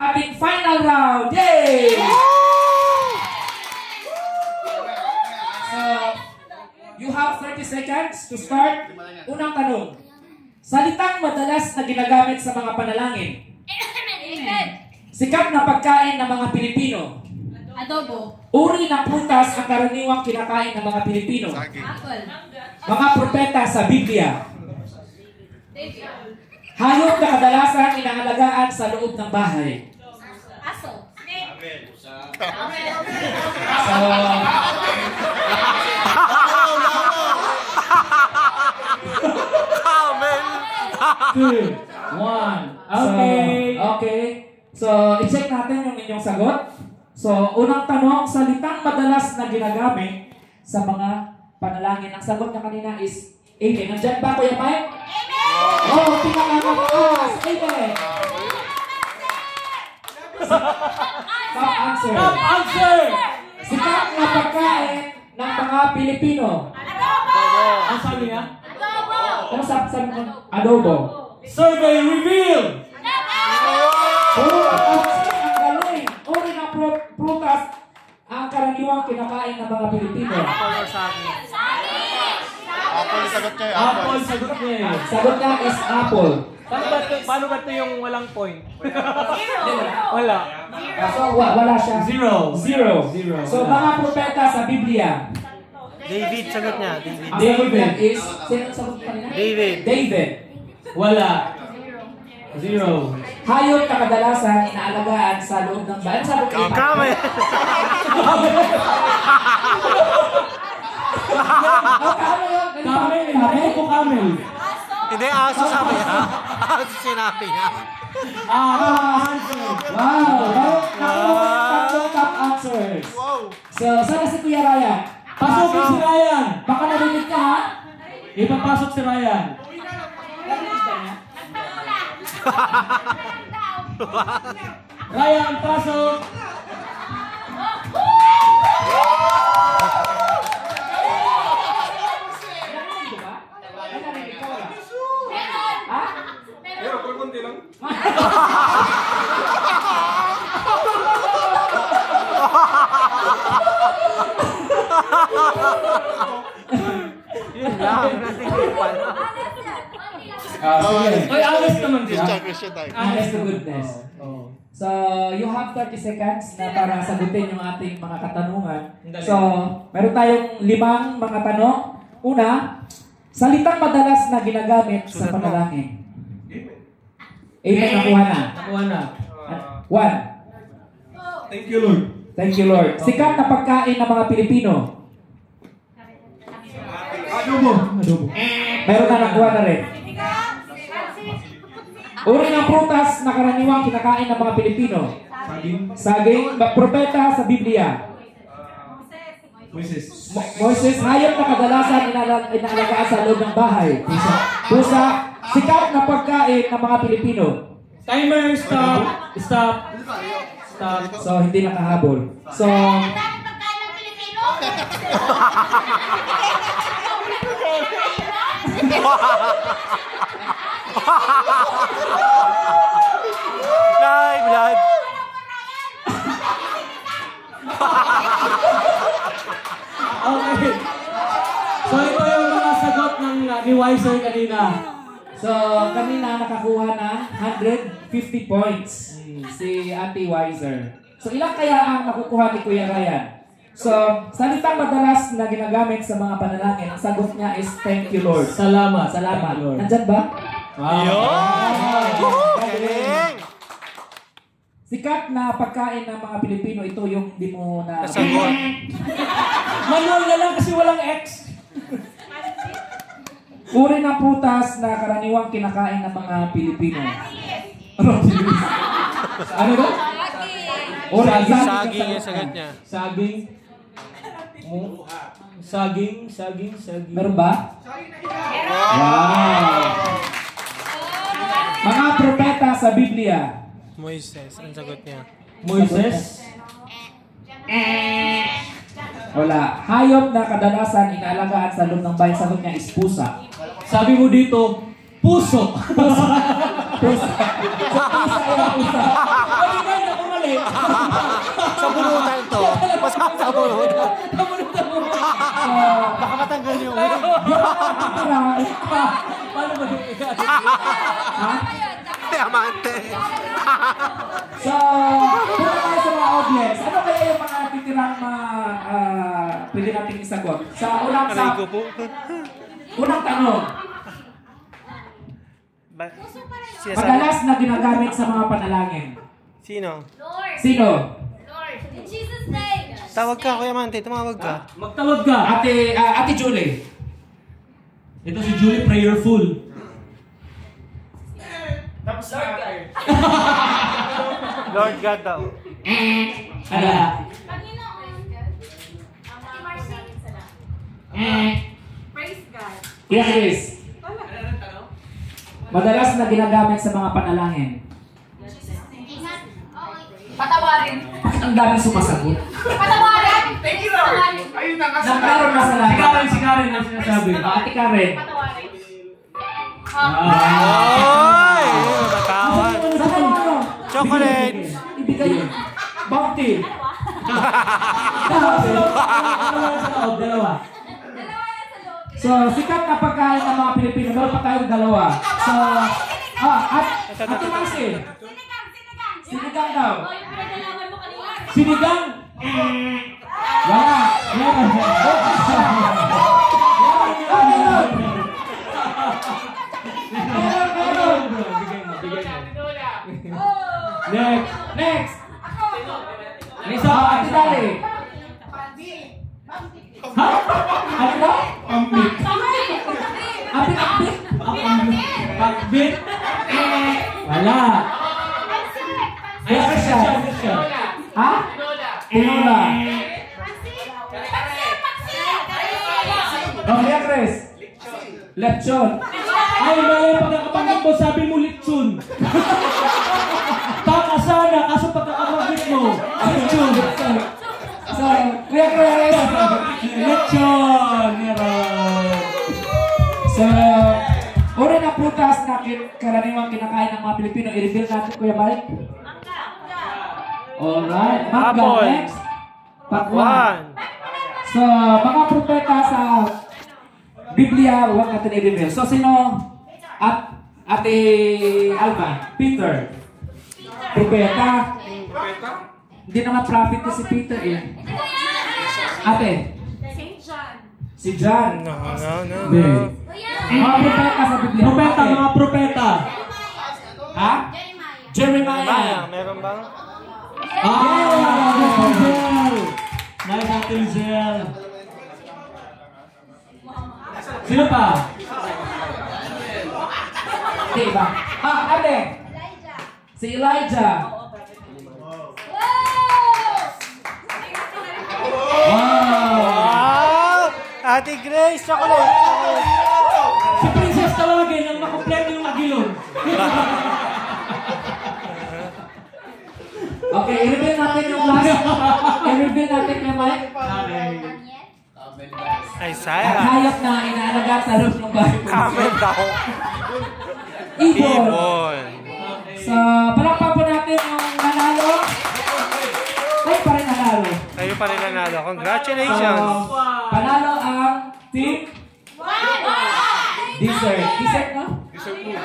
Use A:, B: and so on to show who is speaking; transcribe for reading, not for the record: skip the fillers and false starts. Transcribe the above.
A: ating final round. Yay! So, you have 30 seconds to start. Unang tanong. Salitang madalas na ginagamit sa mga panalangin. Sikat na pagkain ng mga Pilipino.
B: Adobo.
A: Uri ng prutas ang karaniwang kinakain ng mga Pilipino.
B: Apple.
A: Mga propeta sa Biblia. Hayop na kadalasan inaalagaan sa loob ng bahay.
B: Aso.
C: Two, one.
A: Okay. So, i-check natin yung inyong sagot. So, unang tanong, salitang madalas na ginagamit sa mga panalangin. Ang sagot niya kanina is Amen. Nandiyan ba, Kuya Mike? Amen! Oh, pinakamakas! Amen! Top answer.
C: Top answer!
A: Sikat na pagkain ng mga Pilipino.
B: Adobo.
C: Ang sabi niya?
B: Adobo.
A: Ano sabi mo? Adobo.
C: Survey reveal!
A: Puro ang galing. Uri ng prutas ang karaniwang kinakain ng mga Pilipino.
D: Apple sagot niya.
C: Apple sagot niya.
A: Sagot niya is apple.
C: Paano ba ito yung walang point?
B: Zero.
C: Wala.
A: So, wala siya.
C: Zero.
A: So, mga propeta sa Biblia.
E: David sagot niya.
A: Ang sagot niya is, sino ang sagot kanina? David.
C: Wala. Zero.
A: Hayop na kadalasan inaalagaan sa loob ng bayan. Sagot niya.
E: Camel.
A: Camel.
C: Camel po camel.
E: Hindi, aso sabi niya. Aso sinabi niya.
C: Answer.
A: Wow! Tatlong top answers. So, sana si Kuya Ryan?
C: Pasukin si Ryan.
A: Baka narinig ka, ha?
C: Ipapasok si Ryan. Ryan, pasok.
E: Yun lang. Natingin
C: Ay, honest naman siya.
A: Honest to goodness. So, you have 30 seconds na para sagutin yung ating mga katanungan. So, meron tayong 5 mga tanong. Una, salitang madalas na ginagamit sa panalangin. Amen, nakuha na.
C: Nakuha na.
A: 1.
C: Thank you, Lord.
A: Thank you, Lord. Sikat na pagkain ng mga Pilipino.
C: Adobo.
A: Meron na nakuha na rin. Uri ng prutas na karaniwang kinakain ng mga Pilipino. Saging, propeta sa Biblia. Moises, hayop na kadalasan inaalagaan sa loob ng bahay. Pusa, sikat na pagkain ng mga Pilipino.
C: Timer, stop.
A: So, hindi nakahabol. So,
E: Blood.
C: Okay. So, ito yung mga sagot ng ni Wiser kanina.
A: So, kanina nakakuha na 150 points si Ate Wiser. So, ilang kaya ang nakukuha ni Kuya Ryan? So, salitang madalas na ginagamit sa mga panalangin, ang sagot niya is, thank you, Lord.
C: Salamat.
A: Salamat.
C: Lord.
A: Nandyan ba?
E: Galing.
A: Sikat na pagkain ng mga Pilipino, ito yung di mo na...
E: Nasagot.
C: Manual na lang kasi walang X.
A: Uri ng prutas na karaniwang kinakain ng mga Pilipino. Ano ba?
E: Saging yung sagot niya.
C: Saging.
A: Meron ba? Wow! Mga propeta sa Biblia.
E: Moises, ang sagot niya.
C: Moises.
A: Wala. Hayop na kadalasan inaalagaan sa loob ng bayan. Sagot niya is pusa.
C: Sabi mo dito, puso.
A: Pusa. So, pusa ay pusa.
E: Baka matanggal yung wig.
C: Paano ba yung
A: Ha?
E: Diamante.
A: So, punta tayo sa mga audience. Ano kaya yung mga titirang pwede nating isagot?
E: Aray ko po.
A: Unang tanong,
E: Sinasabi.
A: madalas na ginagamit sa mga panalangin.
E: Sino?
B: Lord.
A: Sino?
B: Lord. In Jesus' name.
E: Tawag ka, Kuya Mante. Tumawag ka.
C: Magtawag ka.
A: Ate Julie.
C: Ito si Julie Prayerful.
E: Lord God daw.
A: Ano?
B: Panginoon. Ate Marcy. Praise God.
A: Kuya Chris. Madalas na ginagamit sa mga panalangin.
B: Ingat. Patawarin.
A: Ang daming sumasagot.
B: Patawarin. Thank you, Lord.
A: Nagkaroon na sa lahat.
C: Si Karen ang sinasabi.
A: Ate Karen.
B: Patawarin.
E: Oy! Matawan.
A: Saan ano?
E: Chocolate.
A: Ibigay. Bounty.
C: Dalawa.
A: So, sikat na pagkain ng mga Pilipino. Meron pa tayong dalawa. So, Ate Marcy. Sinigang daw.
B: Oh, yung pinagalaman mo kanina.
C: Sinigang.
A: Wala. Next. Lisa, Ate Dali. Ha? Ano daw? Pambit. Apit.
C: Pagbit. Wala.
A: Yes, siya. Ha? Tinola. Oh, Kuya Chris. Lechon.
C: Ay, mali. Pagkakapanggit mo, sabi mo litsun. Tama sana, kaso pagkakapanggit mo, litsun.
A: So, Kuya Chris.
C: Litsun. Meron.
A: So, uri na prutas na karaniwang kinakain ng mga Pilipino. I-reveal natin, Kuya Mike. Alright. Mangga.
E: Apple.
A: Next. Pakwan. So, mga propeta sa Biblia, huwag natin i-reveal. So, sino? Ate Alma. Peter. Propeta. Hindi naman prophet ko si Peter eh. Ate.
B: Saint John.
A: Si John.
E: No.
A: Hindi. Mga propeta sa Biblia.
C: Propeta,
A: Ate.
C: mga propeta.
A: Ha?
B: Jeremiah.
E: Maya, meron bang?
C: Zel. Nice Ate Zel. Sino pa?
A: Diba? Ate. Si Elijah.
C: Wow.
E: Wow! Ate Grace, chocolate.
C: Si Princess tawagin ang makumpleto yung agilon.
A: Okay, i-reveal natin yung last. I-reveal natin yung Mike.
E: Ay,
A: At
E: Sarah.
A: hayop na inaalagaan sa loob ng bahay.
E: Camel daw.
A: Ibon.
E: Ibon.
A: So, palakpan po natin yung nanalo. Ay, pa rin nanalo.
E: Kayo pa rin nanalo.
A: So,
E: Congratulations.
A: panalo ang team dessert. Dessert, no?